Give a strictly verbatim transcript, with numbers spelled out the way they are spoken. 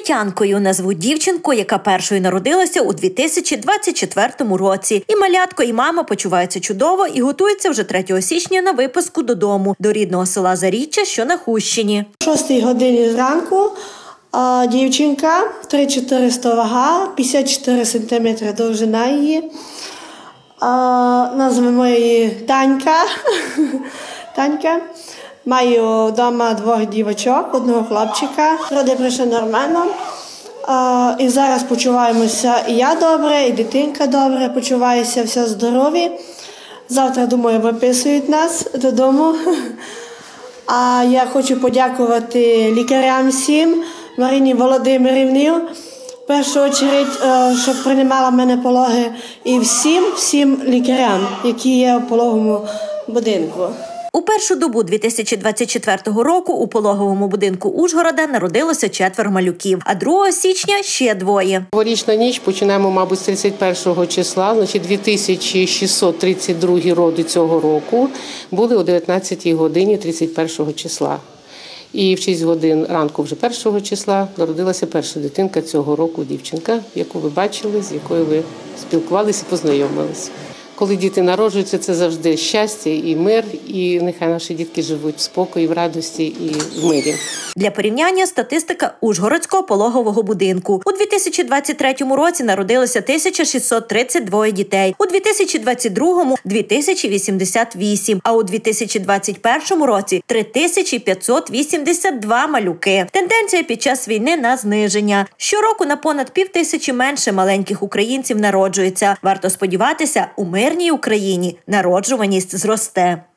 Тетянкою назвуть дівчинку, яка першою народилася у дві тисячі двадцять четвертому році. І малятко, і мама почуваються чудово і готуються вже третього січня на виписку додому, до рідного села Заріччя, що на Хустщині. О шостій годині зранку а, дівчинка, три тисячі чотириста вага, п'ятдесят чотири сантиметри довжина її. А, назвемо її Танька. Танька. Маю вдома двох дівочок, одного хлопчика. Роди прийшли нормально. А, і зараз почуваємося і я добре, і дитинка добре, почуваюся, все здорові. Завтра, думаю, виписують нас додому. А я хочу подякувати лікарям всім, Марині Володимирівні, в першу чергу, що приймала мене пологи, і всім, всім лікарям, які є у пологовому будинку. У першу добу дві тисячі двадцять четвертого року у пологовому будинку Ужгорода народилося четверо малюків, а другого січня ще двоє. Новорічна ніч починаємо, мабуть, з тридцять першого числа, значить дві тисячі шістсот тридцять другі роди цього року були о дев'ятнадцятій годині тридцять першого числа. І в шість годин ранку вже першого числа народилася перша дитинка цього року, дівчинка, яку ви бачили, з якою ви спілкувалися і познайомилися. Коли діти народжуються, це завжди щастя і мир, і нехай наші дітки живуть в спокої, в радості і в мирі. Для порівняння статистика Ужгородського пологового будинку. У дві тисячі двадцять третьому році народилося тисяча шістсот тридцять двоє дітей, у дві тисячі двадцять другому – дві тисячі вісімдесят вісім, а у дві тисячі двадцять першому році – три тисячі п'ятсот вісімдесят два малюки. Тенденція під час війни на зниження. Щороку на понад пів тисячі менше маленьких українців народжується. Варто сподіватися, у мирній Україні народжуваність зросте.